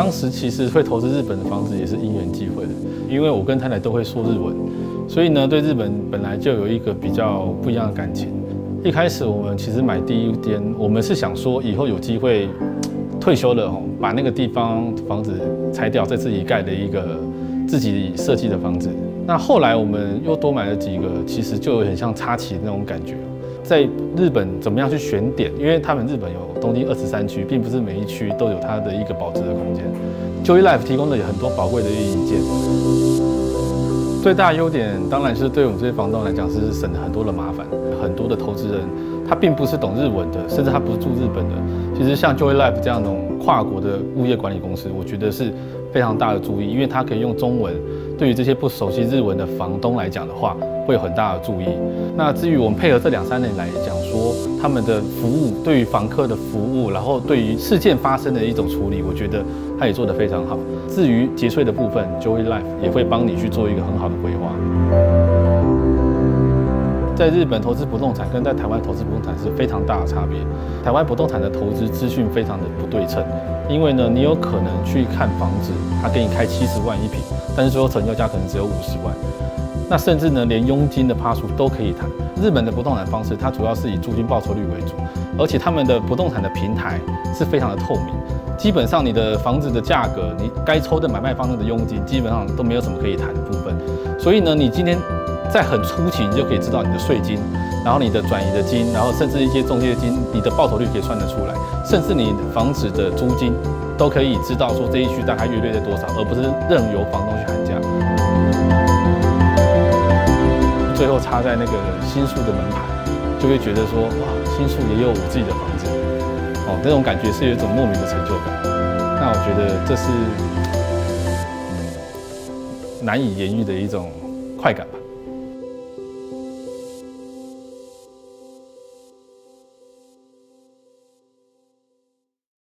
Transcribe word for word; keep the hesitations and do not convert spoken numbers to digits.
当时其实会投资日本的房子也是因缘际会的，因为我跟太太都会说日文，所以呢对日本本来就有一个比较不一样的感情。一开始我们其实买第一间，我们是想说以后有机会退休了哦，把那个地方房子拆掉，再自己盖的一个自己设计的房子。那后来我们又多买了几个，其实就有点像插旗的那种感觉。在日本怎么样去选点？因为他们日本有东京二十三区，并不是每一区都有它的一个保值的空间。Joy Life 提供的有很多宝贵的意见。最大的优点当然是对我们这些房东来讲是省了很多的麻烦。很多的投资人他并不是懂日文的，甚至他不是住日本的。其实像 Joy Life 这样的跨国的物业管理公司，我觉得是非常大的注意，因为它可以用中文。对于这些不熟悉日文的房东来讲的话，会有很大的注意。那至于我们配合这两三年来讲说，他们的服务对于房客的服务，然后对于事件发生的一种处理，我觉得他也做得非常好。至于节税的部分 ，Joy Life 也会帮你去做一个很好的规划。在日本投资不动产跟在台湾投资不动产是非常大的差别。台湾不动产的投资资讯非常的不对称，因为呢，你有可能去看房子，他给你开七十万一坪，但是最后成交价可能只有五十万。那甚至呢，连佣金的趴数都可以谈。日本的不动产方式，它主要是以租金报酬率为主，而且他们的不动产的平台是非常的透明。基本上你的房子的价格，你该抽的买卖方的佣金，基本上都没有什么可以谈的部分。所以呢，你今天在很初期你就可以知道你的税金，然后你的转移的金，然后甚至一些中介金，你的报酬率可以算得出来，甚至你房子的租金都可以知道说这一区大概月率在多少，而不是任由房东去喊价。最后插在那个新宿的门牌，就会觉得说哇，新宿也有我自己的房子，哦，那种感觉是有一种莫名的成就感。那我觉得这是、嗯、难以言喻的一种快感吧。